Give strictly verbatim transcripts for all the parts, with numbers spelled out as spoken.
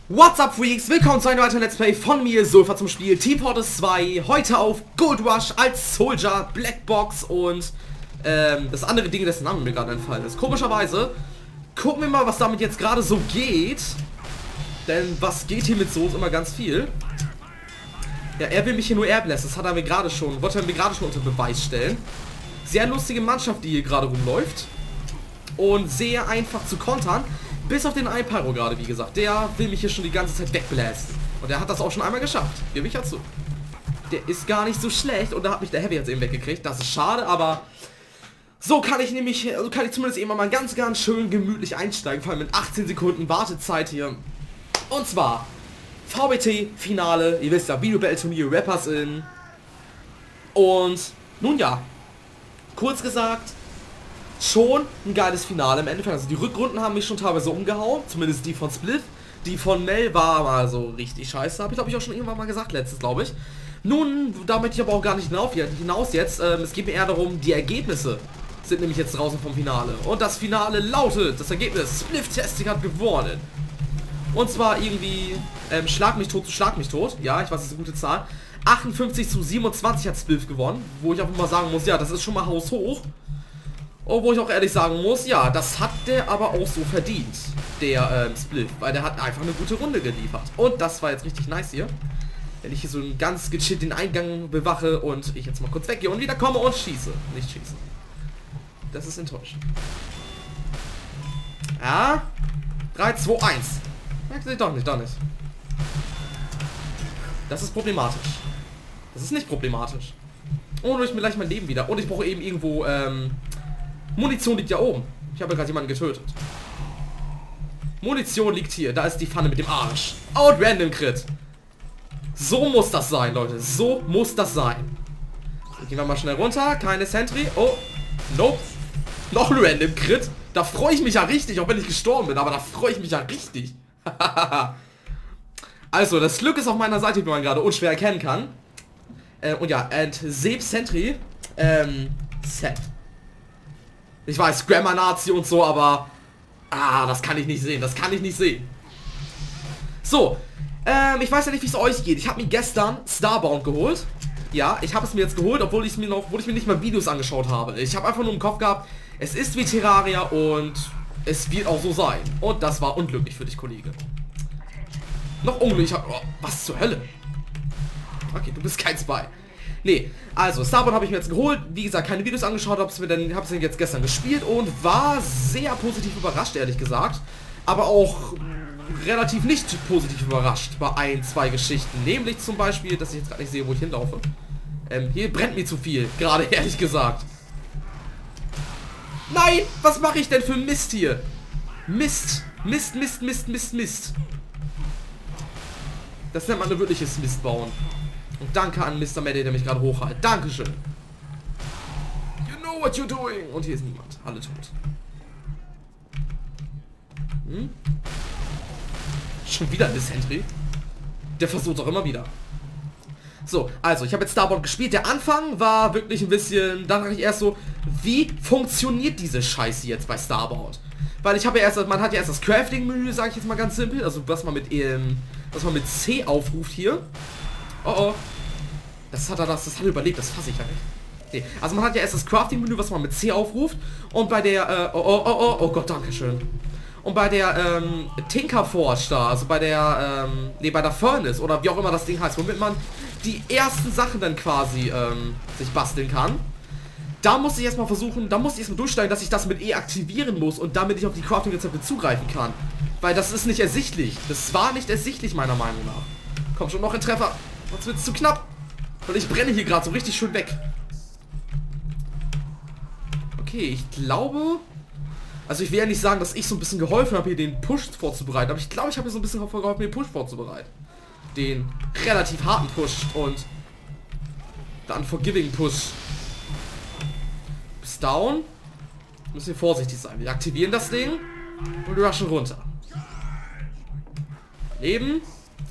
What's up, Freaks? Willkommen zu einem weiteren Let's Play von mir, Sulfa zum Spiel Team Fortress zwei. Heute auf Gold Rush als Soldier, Blackbox und ähm, das andere Ding, dessen Name mir gerade entfallen ist. Komischerweise gucken wir mal, was damit jetzt gerade so geht. Denn was geht hier mit so immer ganz viel. Ja, er will mich hier nur airblasten. Das hat er mir gerade schon, wollte er mir gerade schon unter Beweis stellen. Sehr lustige Mannschaft, die hier gerade rumläuft. Und sehr einfach zu kontern. Bis auf den einen Pyro gerade, wie gesagt. Der will mich hier schon die ganze Zeit wegblasten. Und der hat das auch schon einmal geschafft. Gebe ich ja zu. Der ist gar nicht so schlecht. Und da hat mich der Heavy jetzt eben weggekriegt. Das ist schade, aber so kann ich nämlich, so kann ich zumindest eben mal ganz, ganz schön gemütlich einsteigen. Vor allem mit achtzehn Sekunden Wartezeit hier. Und zwar V B T-Finale. Ihr wisst ja, Video Battle Turnier, Rappers in. Und nun ja, kurz gesagt, schon ein geiles Finale im Endeffekt. Also die Rückrunden haben mich schon teilweise umgehauen. Zumindest die von Spliff. Die von Mel war mal so richtig scheiße. Habe ich glaube ich auch schon irgendwann mal gesagt, letztes glaube ich. Nun, da möchte ich aber auch gar nicht hinaus jetzt. Ähm, es geht mir eher darum, die Ergebnisse sind nämlich jetzt draußen vom Finale. Und das Finale lautet, das Ergebnis, Spliff Testing hat gewonnen. Und zwar irgendwie, ähm, Schlag mich tot zu Schlag mich tot. Ja, ich weiß, das ist eine gute Zahl. achtundfünfzig zu siebenundzwanzig hat Spliff gewonnen. Wo ich auch mal sagen muss, ja, das ist schon mal haushoch. Oh, wo ich auch ehrlich sagen muss, ja, das hat der aber auch so verdient, der ähm, Spliff, weil der hat einfach eine gute Runde geliefert. Und das war jetzt richtig nice hier, wenn ich hier so einen ganz gechillt den Eingang bewache und ich jetzt mal kurz weggehe und wieder komme und schieße. Nicht schieße. Das ist enttäuschend. Ja, drei, zwei, eins. Merkt sich doch nicht, doch nicht. Das ist problematisch. Das ist nicht problematisch. Und ich mir gleich mein Leben wieder. Und ich brauche eben irgendwo, ähm... Munition liegt ja oben. Ich habe ja gerade jemanden getötet. Munition liegt hier. Da ist die Pfanne mit dem Arsch. Out Random Crit. So muss das sein, Leute. So muss das sein. So, gehen wir mal schnell runter. Keine Sentry. Oh. Nope. Noch ein Random Crit. Da freue ich mich ja richtig, auch wenn ich gestorben bin. Aber da freue ich mich ja richtig. Also, das Glück ist auf meiner Seite, wie man gerade unschwer erkennen kann. Äh, und ja, and Seb Sentry. Ähm, Set. Ich weiß, Grammar-Nazi und so, aber ah, das kann ich nicht sehen, das kann ich nicht sehen. So, ähm, ich weiß ja nicht, wie es euch geht. Ich habe mir gestern Starbound geholt. Ja, ich habe es mir jetzt geholt, obwohl ich mir noch, obwohl ich mir nicht mal Videos angeschaut habe. Ich habe einfach nur im Kopf gehabt, es ist wie Terraria und es wird auch so sein. Und das war unglücklich für dich, Kollege. Noch unglücklich. Oh, was zur Hölle? Okay, du bist kein Spy. Nee, also Starbound habe ich mir jetzt geholt. Wie gesagt, keine Videos angeschaut, habe es mir dann, habe es dann jetzt gestern gespielt und war sehr positiv überrascht, ehrlich gesagt. Aber auch relativ nicht positiv überrascht bei ein, zwei Geschichten. Nämlich zum Beispiel, dass ich jetzt gerade nicht sehe, wo ich hinlaufe. Ähm, hier brennt mir zu viel, gerade ehrlich gesagt. Nein, was mache ich denn für Mist hier? Mist, Mist, Mist, Mist, Mist, Mist. Das nennt man ein wirkliches Mist bauen. Und danke an Mister Maddy, der mich gerade hochhält. Dankeschön. You know what you're doing. Und hier ist niemand. Alle tot. Hm? Schon wieder eine Sentry. Der versucht auch immer wieder. So, also ich habe jetzt Starbound gespielt. Der Anfang war wirklich ein bisschen... Da dachte ich erst so, wie funktioniert diese Scheiße jetzt bei Starbound? Weil ich habe ja erst... Man hat ja erst das Crafting-Menü, sage ich jetzt mal ganz simpel. Also was man mit... Ähm, was man mit C aufruft hier. Oh oh. Das hat er das, das hat er überlebt, das fasse ich ja nicht. Nee. Also man hat ja erst das Crafting-Menü, was man mit C aufruft. Und bei der, äh, oh oh oh oh, oh Gott, danke schön. Und bei der, ähm, Tinkerforge da, also bei der, ähm, nee, bei der Furnace oder wie auch immer das Ding heißt, womit man die ersten Sachen dann quasi, ähm, sich basteln kann. Da musste ich erstmal versuchen, da musste ich erstmal durchsteigen, dass ich das mit E aktivieren muss und damit ich auf die Crafting-Rezepte zugreifen kann. Weil das ist nicht ersichtlich. Das war nicht ersichtlich, meiner Meinung nach. Kommt schon noch ein Treffer. Sonst wird es zu knapp. Und ich brenne hier gerade so richtig schön weg. Okay, ich glaube... Also ich will ja nicht sagen, dass ich so ein bisschen geholfen habe, hier den Push vorzubereiten. Aber ich glaube, ich habe mir so ein bisschen geholfen, den Push vorzubereiten. Den relativ harten Push und... dann Forgiving Push. Bis down. Müssen wir vorsichtig sein. Wir aktivieren das Ding. Und wir rushen runter. Leben.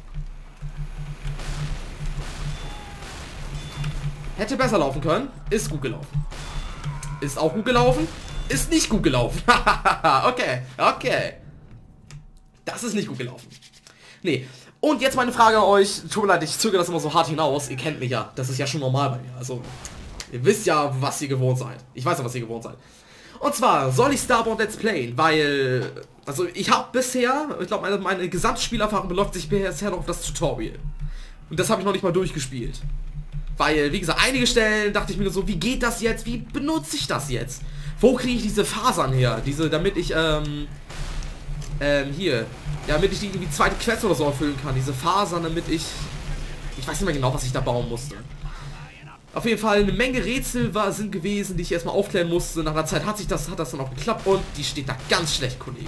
Hätte besser laufen können. Ist gut gelaufen. Ist auch gut gelaufen. Ist nicht gut gelaufen. Okay, okay. Das ist nicht gut gelaufen. Nee. Und jetzt meine Frage an euch. Tut mir leid, ich zögere das immer so hart hinaus. Ihr kennt mich ja. Das ist ja schon normal bei mir. Also, ihr wisst ja, was ihr gewohnt seid. Ich weiß ja, was ihr gewohnt seid. Und zwar soll ich Starbound Let's Playen, weil... Also, ich habe bisher... Ich glaube, meine, meine Gesamtspielerfahrung beläuft sich bisher noch auf das Tutorial. Und das habe ich noch nicht mal durchgespielt. Weil, wie gesagt, einige Stellen dachte ich mir so, wie geht das jetzt? Wie benutze ich das jetzt? Wo kriege ich diese Fasern her? Diese, damit ich, ähm... Ähm, hier. Ja, damit ich die irgendwie zweite Quest oder so erfüllen kann. Diese Fasern, damit ich... Ich weiß nicht mehr genau, was ich da bauen musste. Auf jeden Fall eine Menge Rätsel war, sind gewesen, die ich erstmal aufklären musste. Nach einer Zeit hat sich das, hat das dann auch geklappt und die steht da ganz schlecht, Kollege.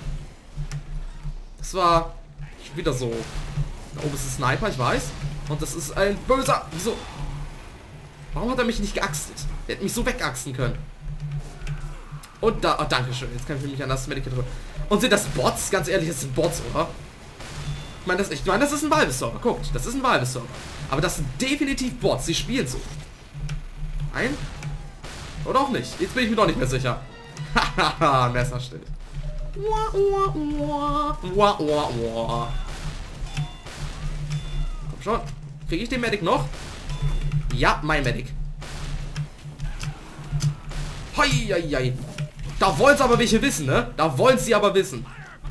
Das war wieder so. Da oben ist ein Sniper, ich weiß. Und das ist ein böser... Wieso? Warum hat er mich nicht geaxtet? Er hätte mich so wegaxten können. Und da... Oh, dankeschön. Jetzt kann ich mich an das Medical drücken. Und sind das Bots? Ganz ehrlich, das sind Bots, oder? Ich meine, das, ich meine, das ist ein Valve-Server. Guckt, das ist ein Valve-Server. Aber das sind definitiv Bots. Sie spielen so. Ein? Oder auch nicht. Jetzt bin ich mir doch nicht mehr sicher. Hahaha, Messerstich. Komm schon. Kriege ich den Medic noch? Ja, mein Medic. Hoi, hoi, hoi. Da wollen sie aber welche wissen, ne? Da wollen sie aber wissen.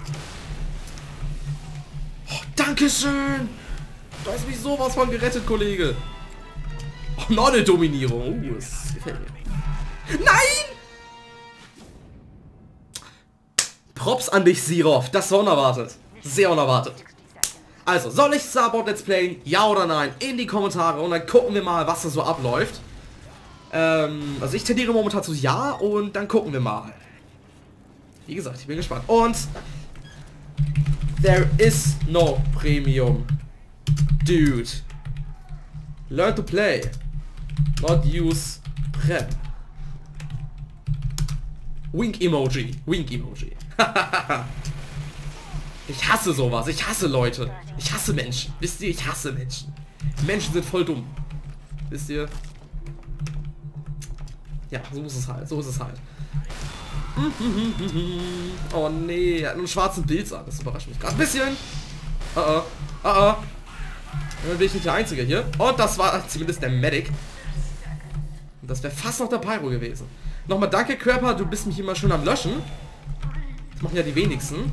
Oh, Dankeschön. Da ist mich sowas von gerettet, Kollege. Oh, noch eine Dominierung. Oh, das gefällt mir. Nein! Props an dich, Sirov. Das war unerwartet. Sehr unerwartet. Also, soll ich Starbound Let's Playen? Ja oder nein? In die Kommentare und dann gucken wir mal, was da so abläuft. Ähm, also ich tendiere momentan zu ja und dann gucken wir mal. Wie gesagt, ich bin gespannt. Und there is no Premium. Dude. Learn to play. Not use Prep. Wink Emoji. Wink Emoji. Ich hasse sowas. Ich hasse Leute. Ich hasse Menschen. Wisst ihr, ich hasse Menschen. Menschen sind voll dumm. Wisst ihr? Ja, so ist es halt. So ist es halt. Oh nee, er hat nur einen schwarzen Pilz an. Das überrascht mich gerade ein bisschen. Oh oh. Oh oh. Dann bin ich nicht der Einzige hier. Und das war zumindest der Medic. Und das wäre fast noch der Pyro gewesen. Nochmal danke, Körper. Du bist mich immer schön am Löschen. Das machen ja die wenigsten.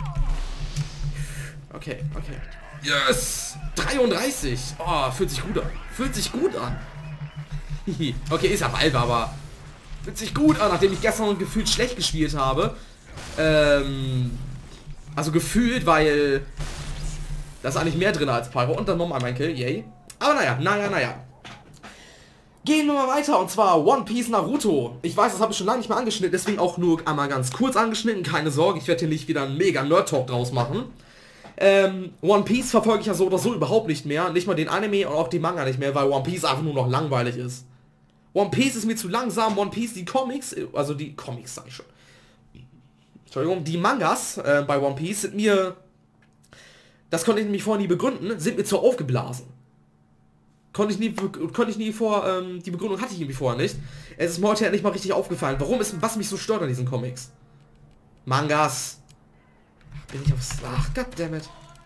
Okay, okay. Yes! dreiunddreißig! Oh, fühlt sich gut an. Fühlt sich gut an. Okay, ist ja Valve, aber fühlt sich gut an, nachdem ich gestern gefühlt schlecht gespielt habe. Ähm, also gefühlt, weil da ist eigentlich mehr drin als Pyro. Und dann nochmal mein Kill, yay. Aber naja, naja, naja. Gehen wir mal weiter, und zwar One Piece Naruto. Ich weiß, das habe ich schon lange nicht mehr angeschnitten, deswegen auch nur einmal ganz kurz angeschnitten. Keine Sorge, ich werde hier nicht wieder einen mega Nerd-Talk draus machen. Ähm, One Piece verfolge ich ja so oder so überhaupt nicht mehr. Nicht mal den Anime und auch die Manga nicht mehr, weil One Piece einfach nur noch langweilig ist. One Piece ist mir zu langsam. One Piece, die Comics, also die Comics sag ich schon. Entschuldigung, die Mangas äh, bei One Piece sind mir, das konnte ich nämlich vorher nie begründen, sind mir zu aufgeblasen. Konnte ich nie, konnte ich nie vor, ähm, die Begründung hatte ich irgendwie vorher nicht. Es ist mir heute nicht mal richtig aufgefallen. Warum ist, was mich so stört an diesen Comics? Mangas. Bin ich aufs, ach, goddammit.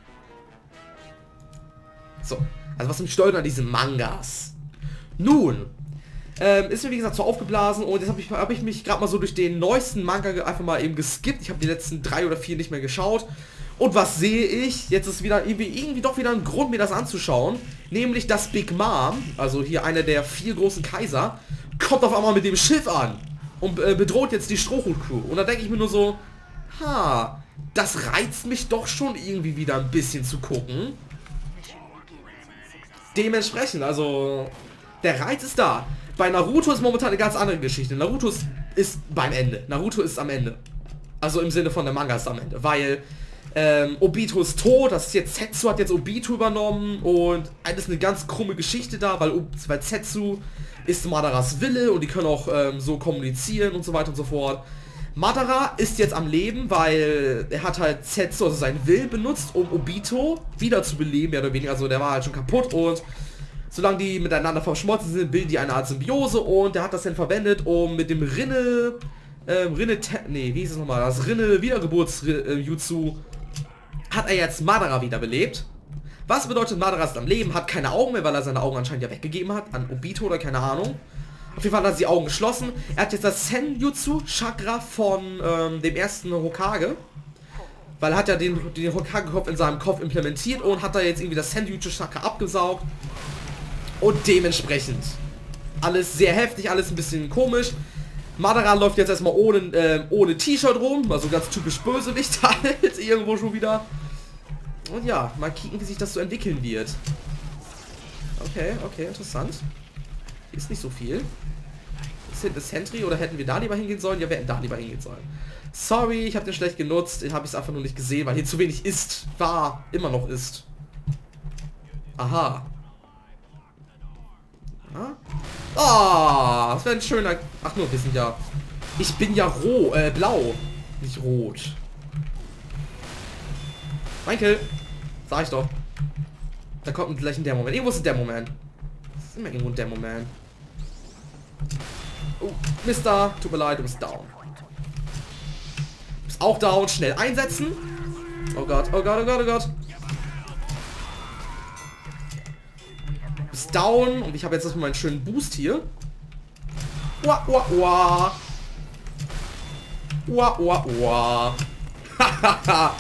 So, also was mich stört an diesen Mangas? Nun, ähm, ist mir wie gesagt so aufgeblasen und jetzt habe ich, hab ich mich gerade mal so durch den neuesten Manga einfach mal eben geskippt. Ich habe die letzten drei oder vier nicht mehr geschaut. Und was sehe ich? Jetzt ist wieder irgendwie, irgendwie doch wieder ein Grund, mir das anzuschauen. Nämlich, dass Big Mom, also hier einer der vier großen Kaiser, kommt auf einmal mit dem Schiff an und äh, bedroht jetzt die Strohhut-Crew. Und da denke ich mir nur so, ha, das reizt mich doch schon irgendwie wieder ein bisschen zu gucken. Dementsprechend, also, der Reiz ist da. Bei Naruto ist momentan eine ganz andere Geschichte. Naruto ist, ist beim Ende. Naruto ist am Ende. Also im Sinne von der Manga ist am Ende. Weil ähm, Obito ist tot, das ist jetzt Zetsu hat jetzt Obito übernommen und das ist eine ganz krumme Geschichte da, weil, weil Zetsu ist Madaras Wille und die können auch ähm, so kommunizieren und so weiter und so fort. Madara ist jetzt am Leben, weil er hat halt Zetsu, also seinen Will benutzt, um Obito wiederzubeleben, mehr oder weniger. Also der war halt schon kaputt und solange die miteinander verschmolzen sind, bilden die eine Art Symbiose und der hat das dann verwendet, um mit dem Rinne, ähm, Rinne, nee, wie hieß es nochmal, das Rinne Wiedergeburts-Jutsu hat er jetzt Madara wiederbelebt. Was bedeutet, Madara ist am Leben, hat keine Augen mehr, weil er seine Augen anscheinend ja weggegeben hat an Obito oder keine Ahnung. Auf jeden Fall hat er die Augen geschlossen. Er hat jetzt das Senjutsu Chakra von ähm, dem ersten Hokage. Weil er hat ja den, den Hokage-Kopf in seinem Kopf implementiert und hat da jetzt irgendwie das Senjutsu Chakra abgesaugt. Und dementsprechend alles sehr heftig, alles ein bisschen komisch. Madara läuft jetzt erstmal ohne, äh, ohne T-Shirt rum, also ganz typisch Bösewicht halt, irgendwo schon wieder. Und ja, mal kicken, wie sich das so entwickeln wird. Okay, okay, interessant. Hier ist nicht so viel. Ist hinten das Sentry oder hätten wir da lieber hingehen sollen? Ja, wir hätten da lieber hingehen sollen. Sorry, ich habe den schlecht genutzt, den habe ich einfach nur nicht gesehen, weil hier zu wenig ist, war, immer noch ist. Aha. Ah, oh, das wäre ein schöner... Ach nur, wir sind ja... Ich bin ja roh, äh, blau. Nicht rot. Mein Kill. Sag ich doch. Da kommt gleich ein Demo-Man. Irgendwo ist ein Demo-Man. Das ist immer irgendwo ein Demo-Man. Oh, Mister, tut mir leid, du bist down. Du bist auch down. Schnell einsetzen. Oh Gott, oh Gott, oh Gott, oh Gott. Du bist down. Und ich habe jetzt erstmal meinen schönen Boost hier. Ua, ua, ua. Ua, ua, ua. Hahaha.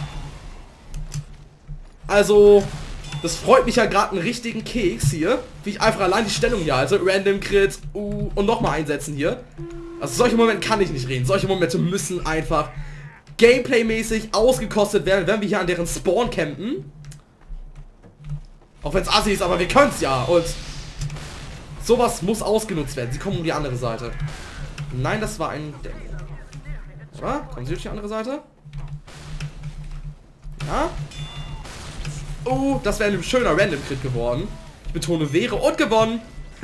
Also, das freut mich ja gerade einen richtigen Keks hier. Wie ich einfach allein die Stellung hier halte. Random Crit, uh, und nochmal einsetzen hier. Also solche Momente kann ich nicht reden. Solche Momente müssen einfach Gameplay-mäßig ausgekostet werden, wenn wir hier an deren Spawn campen. Auch wenn es assi ist, aber wir können es ja. Und sowas muss ausgenutzt werden. Sie kommen um die andere Seite. Nein, das war ein Demo. Oder? Kommen Sie durch die andere Seite? Ja? Oh, das wäre ein schöner Random Crit geworden. Ich betone, wäre und gewonnen.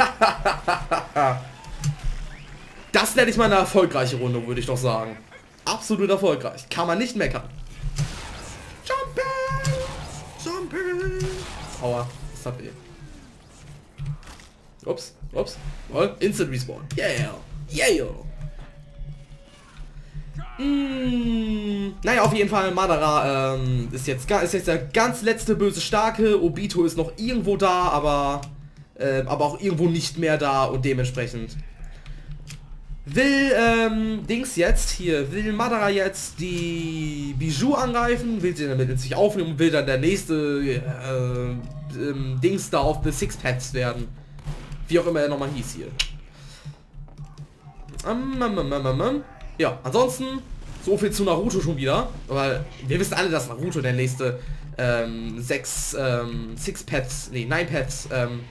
Das nenne ich mal eine erfolgreiche Runde, würde ich doch sagen. Absolut erfolgreich. Kann man nicht meckern. Jumping! Jumping! Aua, das hat weh. Ups, ups. Oh, Instant Respawn. Yeah! Yeah! Mmh, naja, auf jeden Fall, Madara ähm, ist, jetzt, ist jetzt der ganz letzte böse Starke. Obito ist noch irgendwo da, aber, äh, aber auch irgendwo nicht mehr da und dementsprechend will ähm, Dings jetzt hier, will Madara jetzt die Bijou angreifen, will sie damit in sich aufnehmen und will dann der nächste äh, ähm, Dings da auf The Six Packs werden. Wie auch immer er nochmal hieß hier. Um, um, um, um, um. Ja, ansonsten so viel zu Naruto schon wieder, weil wir wissen alle, dass Naruto der nächste ähm, sechs, ähm, six Pads, nee, nine Pads, ähm,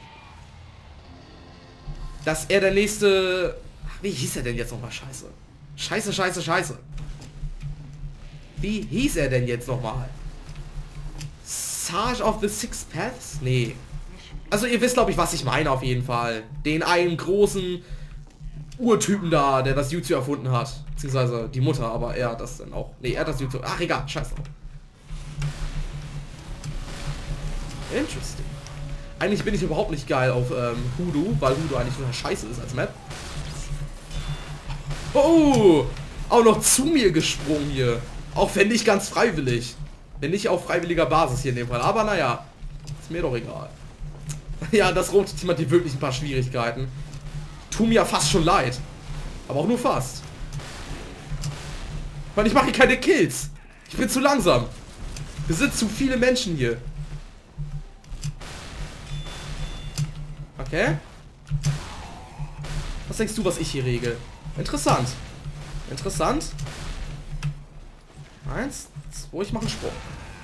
dass er der nächste, wie hieß er denn jetzt nochmal, scheiße, scheiße, scheiße, scheiße, wie hieß er denn jetzt nochmal, Sage of the Six Paths, nee, also ihr wisst, glaube ich, was ich meine auf jeden Fall, den einen großen Urtypen da, der das Jutsu erfunden hat. Beziehungsweise die Mutter, aber er hat das dann auch. Ne, er hat das Jutsu. Ach, egal, scheiß drauf. Interesting. Eigentlich bin ich überhaupt nicht geil auf ähm, Hoodoo, weil Hoodoo eigentlich total scheiße ist als Map. Oh! Auch noch zu mir gesprungen hier. Auch wenn nicht ganz freiwillig. Wenn nicht auf freiwilliger Basis hier in dem Fall. Aber naja, ist mir doch egal. Ja, das rote Team hat hier wirklich ein paar Schwierigkeiten. Tut mir ja fast schon leid. Aber auch nur fast. Weil ich mache hier keine Kills. Ich bin zu langsam. Wir sind zu viele Menschen hier. Okay. Was denkst du, was ich hier regel? Interessant. Interessant. Eins, zwei, ich mache einen Sprung.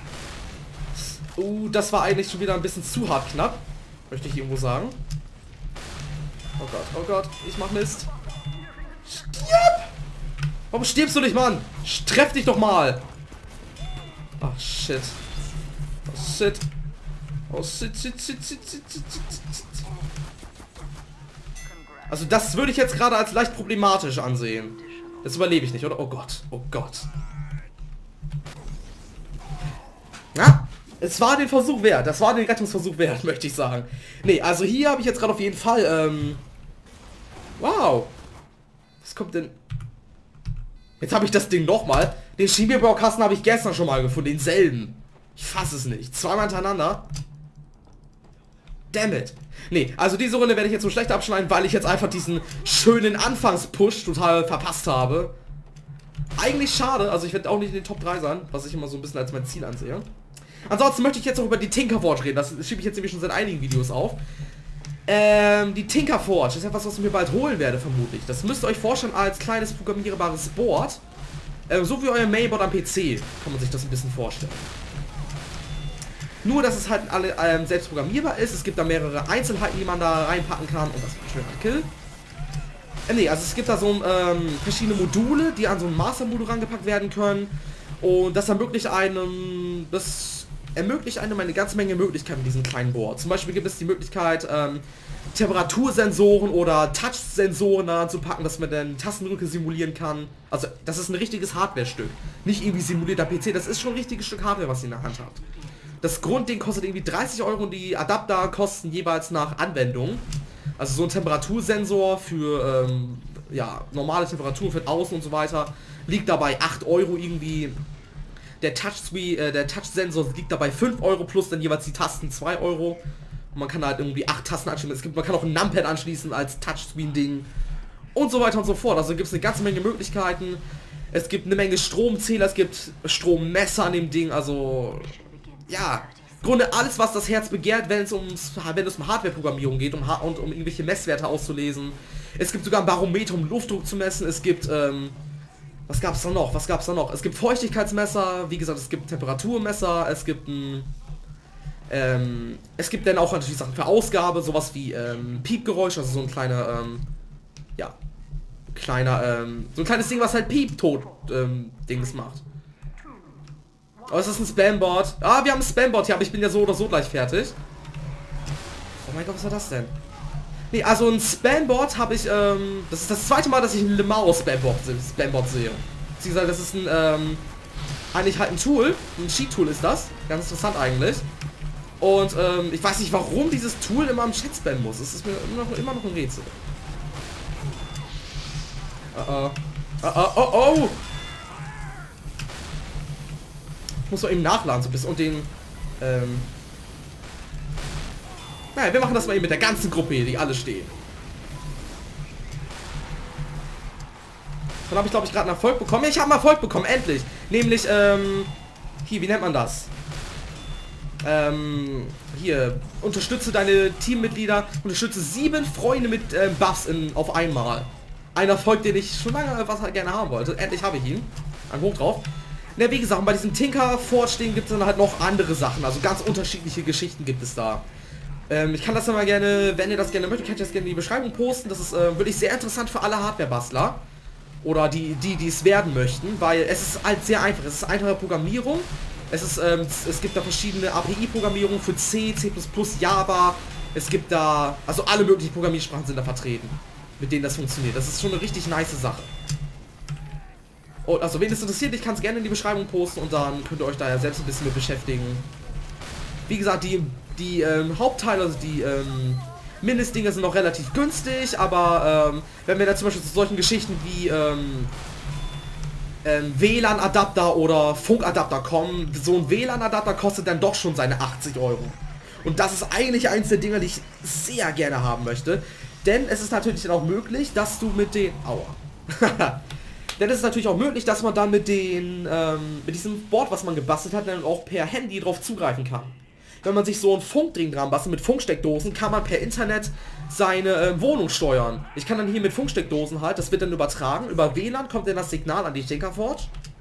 Uh, das war eigentlich schon wieder ein bisschen zu hart knapp. Möchte ich irgendwo sagen. Oh Gott, oh Gott, ich mach Mist. Stirb! Warum stirbst du nicht, Mann? Treff dich doch mal! Ach, shit. Oh, shit. Oh, shit, shit, shit, shit, shit, shit, shit. Also das würde ich jetzt gerade als leicht problematisch ansehen. Das überlebe ich nicht, oder? Oh Gott, oh Gott. Ja, es war den Versuch wert. Das war den Rettungsversuch wert, möchte ich sagen. Nee, also hier habe ich jetzt gerade auf jeden Fall, ähm... wow. Was kommt denn... Jetzt habe ich das Ding nochmal. Den Schiebebaukasten habe ich gestern schon mal gefunden, denselben. Ich fasse es nicht. Zweimal hintereinander. Damn it. Nee, also diese Runde werde ich jetzt so schlecht abschneiden, weil ich jetzt einfach diesen schönen Anfangspush total verpasst habe. Eigentlich schade, also ich werde auch nicht in den Top drei sein, was ich immer so ein bisschen als mein Ziel ansehe. Ansonsten möchte ich jetzt auch über die Tinker Forge reden, das schiebe ich jetzt nämlich schon seit einigen Videos auf. Ähm, die Tinker Forge ist etwas, was ich mir bald holen werde, vermutlich. Das müsst ihr euch vorstellen als kleines programmierbares Board. Ähm, so wie euer Mainboard am P C, kann man sich das ein bisschen vorstellen. Nur, dass es halt alle ähm, selbst programmierbar ist. Es gibt da mehrere Einzelheiten, die man da reinpacken kann. Und das war ein schöner Kill. Äh, nee, also es gibt da so ähm, verschiedene Module, die an so ein Master-Modul rangepackt werden können. Und das ermöglicht einem, das ermöglicht einem eine ganze Menge Möglichkeiten mit diesem kleinen Board. Zum Beispiel gibt es die Möglichkeit, ähm, Temperatursensoren oder Touch-Sensoren daran zu packen, dass man dann Tastendrücke simulieren kann. Also, das ist ein richtiges Hardware-Stück. Nicht irgendwie simulierter P C, das ist schon ein richtiges Stück Hardware, was ihr in der Hand habt. Das Grundding kostet irgendwie dreißig Euro und die Adapter kosten jeweils nach Anwendung. Also so ein Temperatursensor für ähm, ja, normale Temperaturen für außen und so weiter liegt dabei acht Euro irgendwie. Der Touch äh, der Touch-Sensor liegt dabei fünf Euro plus dann jeweils die Tasten zwei Euro. Und man kann halt irgendwie acht Tasten anschließen. Es gibt, man kann auch ein Numpad anschließen als Touchscreen-Ding. Und so weiter und so fort. Also gibt es eine ganze Menge Möglichkeiten. Es gibt eine Menge Stromzähler, es gibt Strommesser an dem Ding, also ja, im Grunde alles, was das Herz begehrt, wenn es ums, wenn es um Hardware-Programmierung geht um, und um irgendwelche Messwerte auszulesen. Es gibt sogar ein Barometer, um Luftdruck zu messen. Es gibt, ähm, was gab es da noch? Was gab es da noch? Es gibt Feuchtigkeitsmesser, wie gesagt, es gibt Temperaturmesser, es gibt ein, ähm, es gibt dann auch natürlich Sachen für Ausgabe, sowas wie ähm, Piepgeräusch, also so ein kleiner, ähm, ja, kleiner, ähm, so ein kleines Ding, was halt Piep-Tot, ähm, Dings macht. Oh, ist das ein Spamboard? Ah, wir haben ein Spamboard hier, aber ich bin ja so oder so gleich fertig. Oh mein Gott, was war das denn? Nee, also ein Spamboard habe ich, ähm, das ist das zweite Mal, dass ich ein Lemao Spamboard, Spamboard sehe. Beziehungsweise das ist ein, ähm, eigentlich halt ein Tool, ein Cheat-Tool ist das. Ganz interessant eigentlich. Und, ähm, ich weiß nicht, warum dieses Tool immer im Chat spammen muss. Das ist mir immer noch, immer noch ein Rätsel. Oh oh. Oh oh, oh oh! Ich muss doch eben nachladen so ein bisschen und den, ähm... naja, wir machen das mal eben mit der ganzen Gruppe hier, die alle stehen. Dann habe ich, glaube ich, gerade einen Erfolg bekommen. Ja, ich habe einen Erfolg bekommen, endlich. Nämlich, ähm... hier, wie nennt man das? Ähm... Hier, unterstütze deine Teammitglieder, unterstütze sieben Freunde mit ähm, Buffs in, auf einmal. Ein Erfolg, den ich schon lange was halt gerne haben wollte. Endlich habe ich ihn. Ein Hoch drauf. Na, wie gesagt, bei diesem Tinker Forge Ding gibt es dann halt noch andere Sachen. Also ganz unterschiedliche Geschichten gibt es da. Ähm, ich kann das dann mal gerne, wenn ihr das gerne möchtet, könnt ihr das gerne in die Beschreibung posten. Das ist äh, wirklich sehr interessant für alle Hardware-Bastler. Oder die, die, die es werden möchten. Weil es ist halt sehr einfach. Es ist einfache Programmierung. Es ist, ähm, es gibt da verschiedene A P I-Programmierungen für C, C plus plus, Java. Es gibt da, also alle möglichen Programmiersprachen sind da vertreten, mit denen das funktioniert. Das ist schon eine richtig nice Sache. Und also wen es interessiert, ich kann es gerne in die Beschreibung posten und dann könnt ihr euch da ja selbst ein bisschen mit beschäftigen. Wie gesagt, die, die ähm, Hauptteile, also die ähm, Mindestdinger sind noch relativ günstig, aber ähm, wenn wir da zum Beispiel zu solchen Geschichten wie ähm, ähm, W L A N-Adapter oder Funkadapter kommen, so ein W L A N-Adapter kostet dann doch schon seine achtzig Euro. Und das ist eigentlich eins der Dinger, die ich sehr gerne haben möchte. Denn es ist natürlich dann auch möglich, dass du mit den... Aua. Denn es ist natürlich auch möglich, dass man dann mit den, ähm, mit diesem Board, was man gebastelt hat, dann auch per Handy drauf zugreifen kann. Wenn man sich so ein Funkding dran bastelt mit Funksteckdosen, kann man per Internet seine äh, Wohnung steuern. Ich kann dann hier mit Funksteckdosen halt, das wird dann übertragen, über W L A N kommt dann das Signal an die Tinker Forge.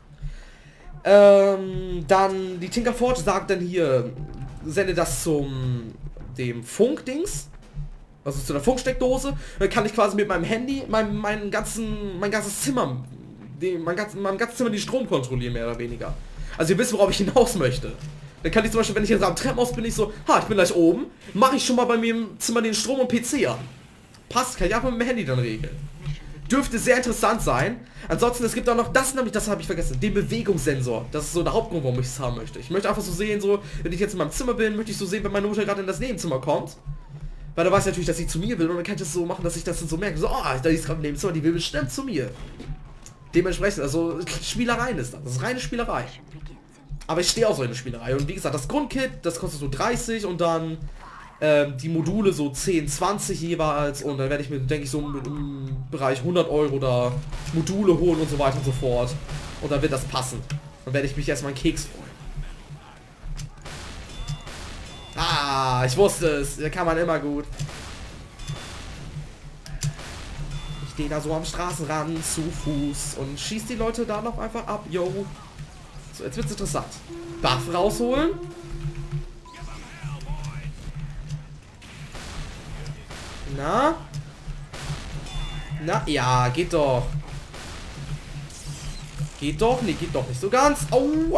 Ähm, dann, die Tinker Forge sagt dann hier, sende das zum, dem Funkdings. Also zu der Funksteckdose. Dann kann ich quasi mit meinem Handy mein, mein, ganzen, mein ganzes Zimmer, die, mein, ganz, mein ganzes Zimmer den Strom kontrollieren, mehr oder weniger. Also ihr wisst, worauf ich hinaus möchte. Dann kann ich zum Beispiel, wenn ich jetzt am Treppenhaus bin, ich so, ha, ich bin gleich oben, mache ich schon mal bei mir im Zimmer den Strom und P C an. Passt, kann ich einfach mit dem Handy dann regeln. Dürfte sehr interessant sein. Ansonsten, es gibt auch noch, das nämlich, das habe ich vergessen, den Bewegungssensor. Das ist so der Hauptgrund, warum ich es haben möchte. Ich möchte einfach so sehen, so, wenn ich jetzt in meinem Zimmer bin, möchte ich so sehen, wenn meine Mutter gerade in das Nebenzimmer kommt. Weil da weiß ich natürlich, dass sie zu mir will und dann kann ich das so machen, dass ich das dann so merke. So, oh, da ist gerade im Nebenzimmer, die will bestimmt zu mir. Dementsprechend, also Spielereien ist das. Das ist reine Spielerei. Aber ich stehe auf so eine Spielerei. Und wie gesagt, das Grundkit, das kostet so dreißig und dann ähm, die Module so zehn, zwanzig jeweils. Und dann werde ich mir, denke ich, so im, im Bereich hundert Euro da Module holen und so weiter und so fort. Und dann wird das passen. Dann werde ich mich erstmal einen Keks freuen. Ah, ich wusste es. Da kann man immer gut. Ich stehe da so am Straßenrand zu Fuß und schieß die Leute da noch einfach ab. Yo. So, jetzt wird's interessant. Buff rausholen. Na? Na, ja, geht doch. Geht doch, nee, geht doch nicht so ganz. Aua.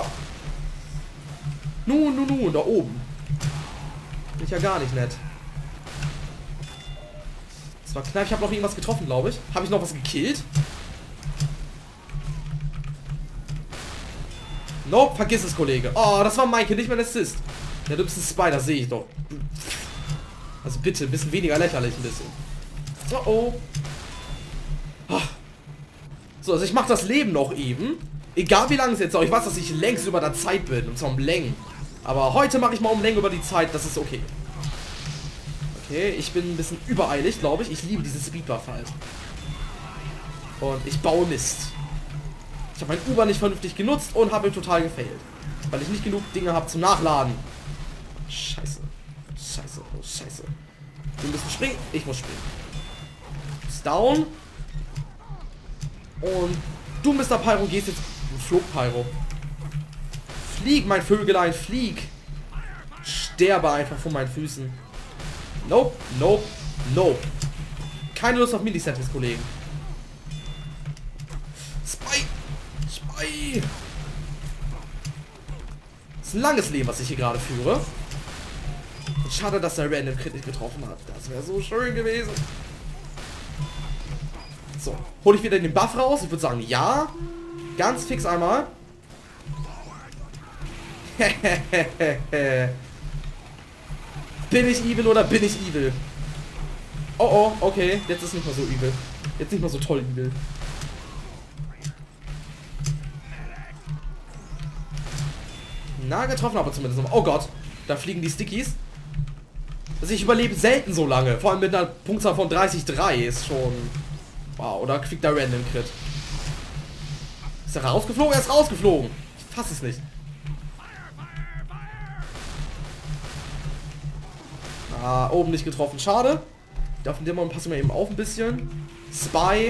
Nun, nun, nun, da oben. Bin ich ja gar nicht nett. Das war knapp. Ich habe noch irgendwas getroffen, glaube ich. Habe ich noch was gekillt? Nope, vergiss es, Kollege. Oh, das war Maike, nicht mein Assist. Ja, du bist ein Spider, sehe ich doch. Also bitte, ein bisschen weniger lächerlich, ein bisschen. So, oh. Oh. So, also ich mache das Leben noch eben. Egal wie lange es jetzt dauert. Ich weiß, dass ich längst über der Zeit bin. Und zwar um Längen. Aber heute mache ich mal um Längen über die Zeit. Das ist okay. Okay, ich bin ein bisschen übereilig, glaube ich. Ich liebe diesen Speedbuff halt. Und ich baue Mist. Ich habe mein Uber nicht vernünftig genutzt und habe total gefailt. Weil ich nicht genug Dinge habe zum Nachladen. Scheiße. Scheiße. Oh, scheiße. Wir müssen springen. Ich muss springen. Ist down. Und du, Mister Pyro, gehst jetzt... Flog, Pyro. Flieg, mein Vögelein, flieg. Sterbe einfach vor meinen Füßen. Nope, nope, nope. Keine Lust auf Milliseconds, Kollegen. Spy! Spy! Das ist ein langes Leben, was ich hier gerade führe. Und schade, dass der Random Crit nicht getroffen hat. Das wäre so schön gewesen. So, hole ich wieder den Buff raus? Ich würde sagen, ja. Ganz fix einmal. Bin ich evil oder bin ich evil? Oh oh, okay. Jetzt ist nicht mal so evil. Jetzt nicht mal so toll evil. Na, getroffen aber zumindest noch. Oh Gott, da fliegen die Stickies. Also ich überlebe selten so lange. Vor allem mit einer Punktzahl von dreißig Komma drei ist schon... Wow, oder kriegt der Random Crit. Ist er rausgeflogen? Er ist rausgeflogen. Ich fasse es nicht. Ah, oben nicht getroffen. Schade. Darf in dem Moment passen wir eben auf ein bisschen. Spy.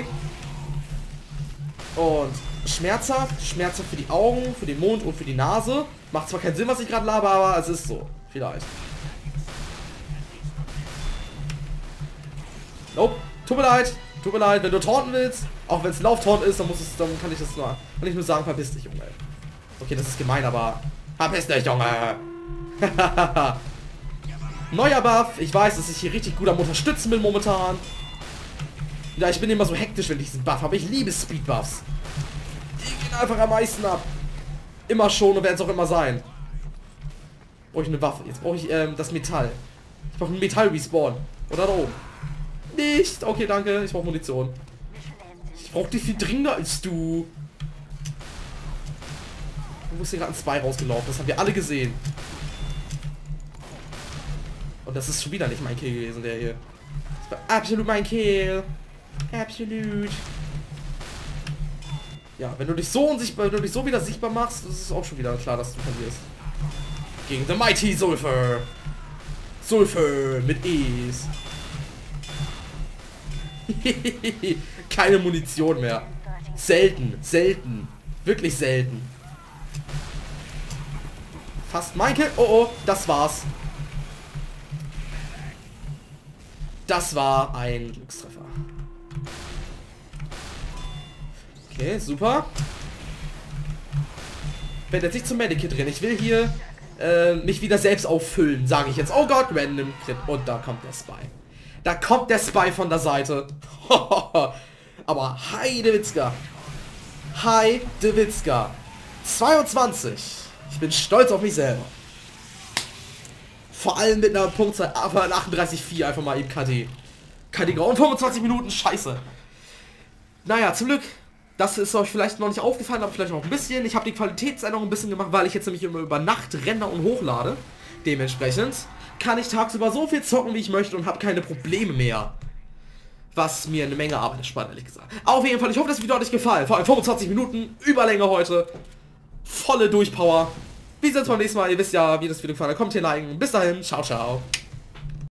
Und schmerzhaft. Schmerzhaft für die Augen, für den Mund und für die Nase. Macht zwar keinen Sinn, was ich gerade laber, aber es ist so. Vielleicht. Nope. Tut mir leid. Tut mir leid, wenn du taunten willst, auch wenn es ein Lauftaunt ist, dann muss es, dann kann ich das nur, kann ich nur sagen, verpiss dich, Junge. Okay, das ist gemein, aber verpiss dich, Junge. Neuer Buff. Ich weiß, dass ich hier richtig gut am Unterstützen bin momentan. Ja, ich bin immer so hektisch, wenn ich diesen Buff habe. Ich liebe Speedbuffs. Die gehen einfach am meisten ab. Immer schon und werden es auch immer sein. Brauche ich eine Waffe. Jetzt brauche ich ähm, das Metall. Ich brauche ein Metall-Respawn. Oder da oben. Nicht. Okay, danke. Ich brauche Munition. Ich brauche die viel dringender als du. Du bist hier gerade ein Spy rausgelaufen. Das haben wir alle gesehen. Und das ist schon wieder nicht mein Kill gewesen, der hier. Das war absolut mein Kill. Absolut. Ja, wenn du dich so unsichtbar, wenn du dich so wieder sichtbar machst, ist es auch schon wieder klar, dass du verlierst. Gegen The Mighty Sulfur. Sulfur mit E's. Keine Munition mehr. Selten, selten. Wirklich selten. Fast mein Kill. Oh oh, das war's. Das war ein Glückstreffer. Okay, super. Ich werde jetzt nicht zum Medikit drin. Ich will hier äh, mich wieder selbst auffüllen, sage ich jetzt. Oh Gott, Random Crit. Und da kommt der Spy. Da kommt der Spy von der Seite. Aber Heidewitzka. Heidewitzka. zweiundzwanzig. Ich bin stolz auf mich selber. Vor allem mit einer Punktzahl von achtunddreißig Komma vier einfach mal eben K D. K D grau und fünfundzwanzig Minuten, scheiße. Naja, zum Glück Das ist euch vielleicht noch nicht aufgefallen, aber vielleicht noch ein bisschen. Ich habe die Qualitätsänderung ein bisschen gemacht, weil ich jetzt nämlich immer über Nacht render und hochlade. Dementsprechend kann ich tagsüber so viel zocken, wie ich möchte und habe keine Probleme mehr. Was mir eine Menge Arbeit erspart, ehrlich gesagt. Auf jeden Fall, ich hoffe, das Video hat euch gefallen. Vor allem fünfundzwanzig Minuten, Überlänge heute. Volle Durchpower. Wir sehen uns beim nächsten Mal. Ihr wisst ja, wie das Video gefallen hat. Kommt hier liken. Bis dahin. Ciao, ciao.